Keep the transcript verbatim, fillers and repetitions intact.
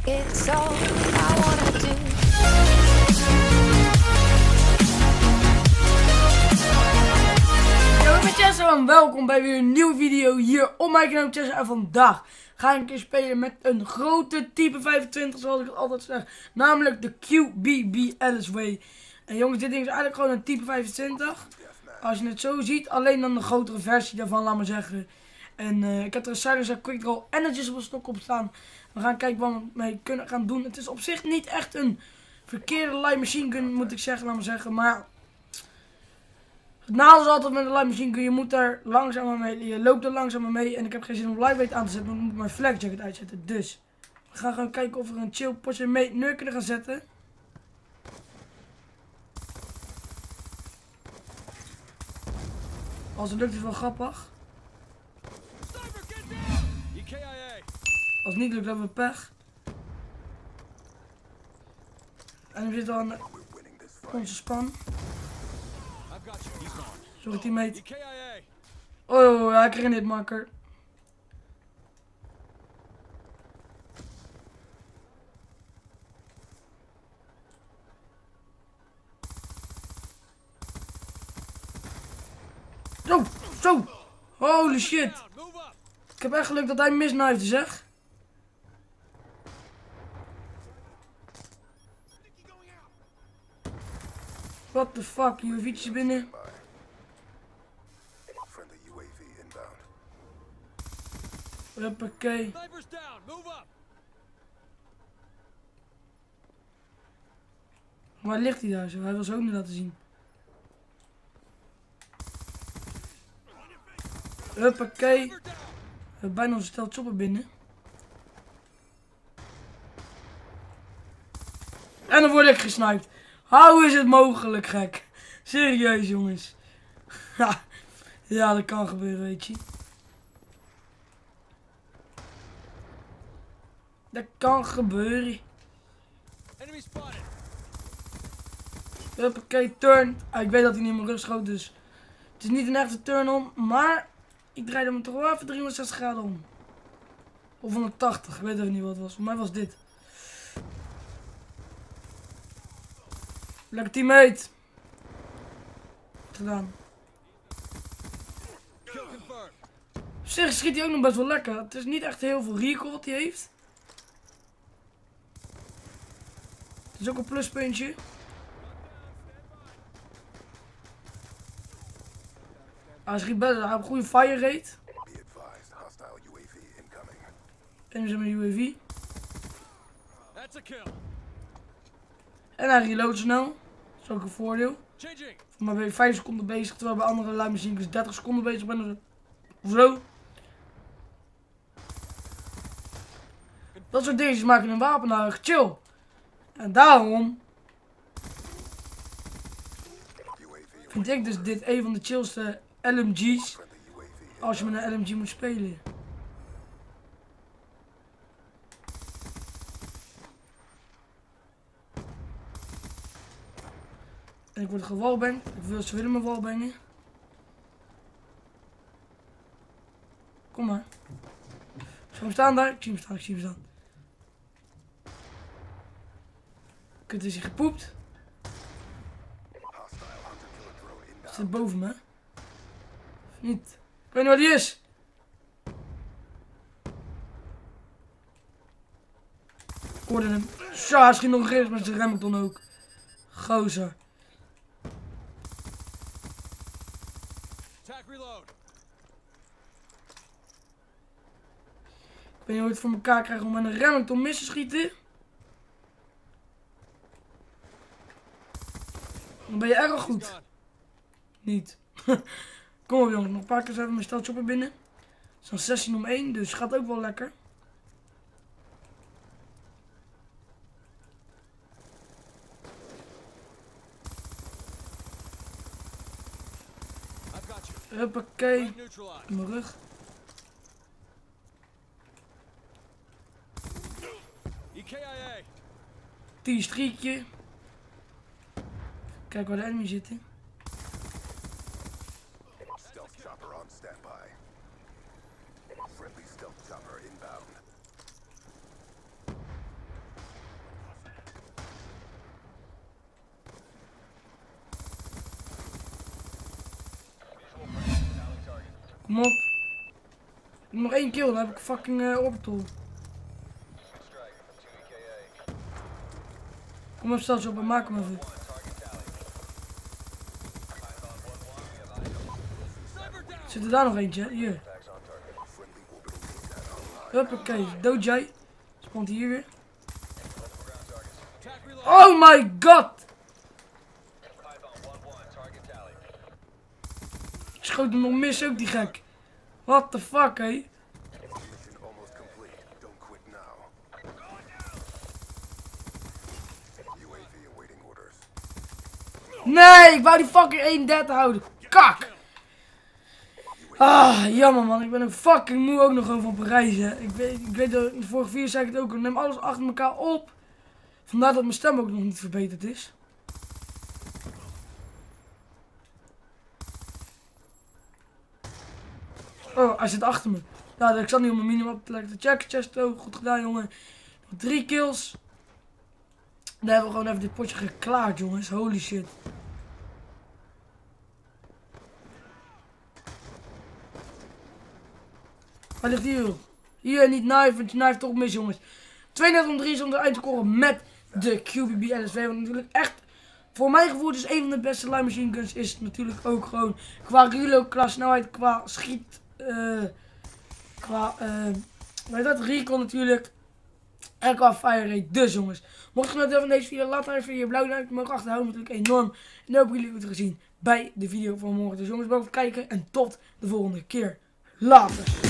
It's all I wanna do. Yo, ik ben Chester en welkom bij weer een nieuwe video hier op mijn kanaal Chester. En vandaag ga ik een keer spelen met een grote type vijfentwintig, zoals ik het altijd zeg. Namelijk de Q B B Alice-Way. En jongens, dit ding is eigenlijk gewoon een type vijfentwintig. Als je het zo ziet, alleen dan de grotere versie daarvan, laat maar zeggen. En uh, ik heb er een Silencer Quick Draw Energies op een stok op staan. We gaan kijken wat we mee kunnen gaan doen. Het is op zich niet echt een verkeerde light machine gun, moet ik zeggen, laat maar zeggen. Maar het nadeel is altijd met een light machine gun, je moet daar langzamer mee, je loopt er langzamer mee. En ik heb geen zin om lightweight aan te zetten, want ik moet mijn flak jacket uitzetten. Dus we gaan gewoon kijken of we een chill potje mee neer kunnen gaan zetten. Als het lukt is het wel grappig. Als het niet lukt hebben we pech. En we zitten al aan onze span. Sorry teammate. Oh ja, ik kreeg een hitmarker. Zo, zo. Holy shit. Ik heb echt geluk dat hij misnijfde, zeg. What the fuck, U A V'tjes binnen. Huppakee. Waar ligt hij daar zo? Hij wil zo niet laten zien. Huppakee. We hebben bijna onze stel chopper binnen. En dan word ik gesniped. Hoe is het mogelijk, gek? Serieus, jongens. Ja, dat kan gebeuren, weet je. Dat kan gebeuren. Huppakee, turn. Ah, ik weet dat hij niet in mijn rug schoot, dus het is niet een echte turn om, maar ik draaide hem toch wel even driehonderdzestig graden om. Of honderdtachtig, ik weet even niet wat het was. Voor mij was dit. Lekker teammate. Gedaan. Op zich schiet hij ook nog best wel lekker. Het is niet echt heel veel recoil wat hij heeft. Het is ook een pluspuntje. Hij schiet best, hij heeft een goede fire rate. En we zijn met U A V. En hij reloadt snel. Dat is ook een voordeel. Voor mij ben je vijf seconden bezig, terwijl bij andere light machine guns dertig seconden bezig ben. Of zo. Dat soort dingetjes maken een wapen nou echt chill. En daarom vind ik dus dit een van de chillste L M G's als je met een L M G moet spelen. En ik word gewalbanged. Ik wil ze willen me walbangen. Kom maar. Ik zie hem staan daar. Ik zie hem staan, ik zie hem staan. Kut, is hij gepoept? Hij zit boven me. Of niet? Ik weet niet waar die is. Ik hoorde hem. Zo, hij schiet nog rechts met zijn Remington ook. Gozer. Ik weet niet hoe ik het voor elkaar krijg om met een Remington mis te schieten. Dan ben je erg goed. Niet. Kom op jongens, nog een paar keer even mijn stel chopper binnen. Het is dan zestien om één, dus gaat ook wel lekker. Huppakee. In mijn rug. T-streekje. Kijk waar de enemy zitten. Kom op. Ik heb nog één kill, dan heb ik fucking uh, orbital. Kom even stel op en maak hem even. Zit er daar nog eentje? Hier. Huppakee, dood jij. Spant hier weer. Oh my god! Ik schoot hem nog mis ook, die gek. What the fuck, hé? Nee, ik wou die fucking één dertig houden. Kak! Ah, jammer man. Ik ben ook fucking moe ook nog gewoon van Parijs, hè. Ik weet, ik weet dat in de vorige video zei ik het ook. Ik neem alles achter elkaar op. Vandaar dat mijn stem ook nog niet verbeterd is. Oh, hij zit achter me. Nou, ik zat nu op mijn minimap te leggen. Check, chest ook. Goed gedaan, jongen. Drie kills. Dan hebben we gewoon even dit potje geklaard, jongens. Holy shit. Waar ligt hier? Hier, niet knife, want je knife toch mis, jongens. tweeëndertig om drie is om de eind te scoren met de Q B B L S W. Want natuurlijk echt, voor mijn gevoel, dus een van de beste light machine guns is natuurlijk ook gewoon qua reload, qua snelheid, qua schiet, uh, qua, uh, weet dat, recon natuurlijk. En qua fire rate. Dus jongens, mocht je genoten hebben van deze video, laat dan even je blauw duimpje omhoog achterhouden. Natuurlijk enorm. En dan hoop jullie het gezien bij de video van morgen. Dus jongens, bedankt voor het kijken en tot de volgende keer. Later.